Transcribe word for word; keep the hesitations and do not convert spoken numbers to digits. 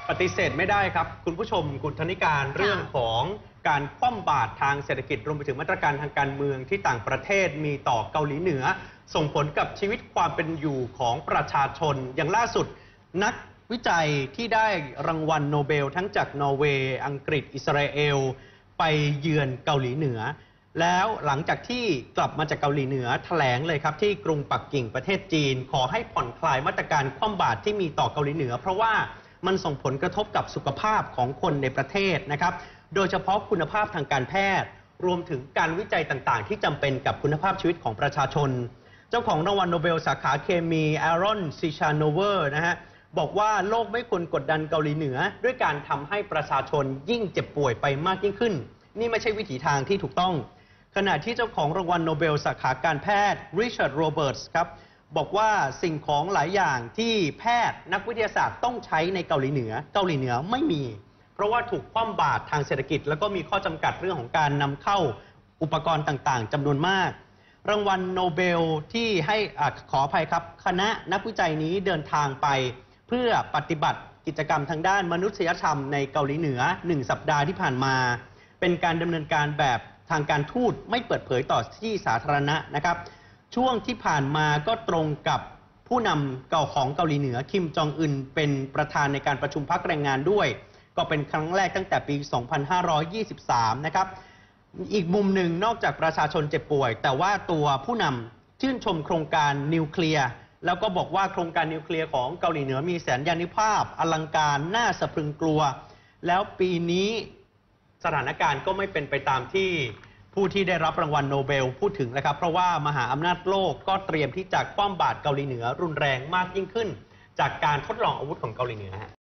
ปฏิเสธไม่ได้ครับคุณผู้ชมคุณธนิการเรื่องของการคว่ำบาตรทางเศรษฐกิจรวมไปถึงมาตรการทางการเมืองที่ต่างประเทศมีต่อเกาหลีเหนือส่งผลกับชีวิตความเป็นอยู่ของประชาชนอย่างล่าสุดนักวิจัยที่ได้รางวัลโนเบลทั้งจากนอร์เวย์อังกฤษอิสราเอลไปเยือนเกาหลีเหนือแล้วหลังจากที่กลับมาจากเกาหลีเหนือแถลงเลยครับที่กรุงปักกิ่งประเทศจีนขอให้ผ่อนคลายมาตรการคว่ำบาตรที่มีต่อเกาหลีเหนือเพราะว่ามันส่งผลกระทบกับสุขภาพของคนในประเทศนะครับโดยเฉพาะคุณภาพทางการแพทย์รวมถึงการวิจัยต่างๆที่จำเป็นกับคุณภาพชีวิตของประชาชนเจ้าของรางวัลโนเบลสาขาเคมีแอรอนซิชาโนเวอร์นะฮะบอกว่าโลกไม่ควรกดดันเกาหลีเหนือด้วยการทำให้ประชาชนยิ่งเจ็บป่วยไปมากยิ่งขึ้นนี่ไม่ใช่วิถีทางที่ถูกต้องขณะที่เจ้าของรางวัลโนเบลสาขาการแพทย์ริชาร์ดโรเบิร์ตส์ครับบอกว่าสิ่งของหลายอย่างที่แพทย์นักวิทยาศาสตร์ต้องใช้ในเกาหลีเหนือเกาหลีเหนือไม่มีเพราะว่าถูกคว่ำบาตรทางเศรษฐกิจแล้วก็มีข้อจำกัดเรื่องของการนำเข้าอุปกรณ์ต่างๆจำนวนมากรางวัลโนเบลที่ให้อขออภัยครับคณะนักวิจัยนี้เดินทางไปเพื่อปฏิบัติกิจกรรมทางด้านมนุษยธรรมในเกาหลีเหนือหนึ่งสัปดาห์ที่ผ่านมาเป็นการดำเนินการแบบทางการทูตไม่เปิดเผยต่อที่สาธารณะนะครับช่วงที่ผ่านมาก็ตรงกับผู้นำเก่าของเกาหลีเหนือคิมจองอึนเป็นประธานในการประชุมพรรคแรงงานด้วยก็เป็นครั้งแรกตั้งแต่ปี สองพันห้าร้อยยี่สิบสาม นะครับอีกมุมหนึ่งนอกจากประชาชนเจ็บป่วยแต่ว่าตัวผู้นำชื่นชมโครงการนิวเคลียร์แล้วก็บอกว่าโครงการนิวเคลียร์ของเกาหลีเหนือมีแสนยานุภาพอลังการน่าสะพรึงกลัวแล้วปีนี้สถานการณ์ก็ไม่เป็นไปตามที่ผู้ที่ได้รับรางวัลโนเบลพูดถึงนะครับเพราะว่ามหาอำนาจโลกก็เตรียมที่จะคว่ำบาตรเกาหลีเหนือรุนแรงมากยิ่งขึ้นจากการทดลองอาวุธของเกาหลีเหนือ